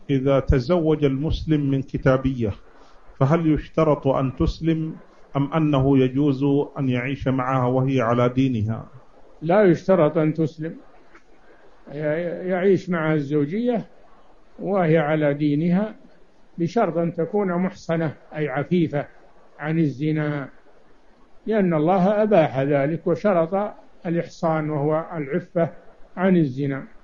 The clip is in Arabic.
إذا تزوج المسلم من كتابية فهل يشترط أن تسلم أم أنه يجوز أن يعيش معها وهي على دينها؟ لا يشترط أن تسلم، يعيش معها الزوجية وهي على دينها، بشرط أن تكون محصنة أي عفيفة عن الزنا، لأن الله أباح ذلك وشرط الإحصان وهو العفة عن الزنا.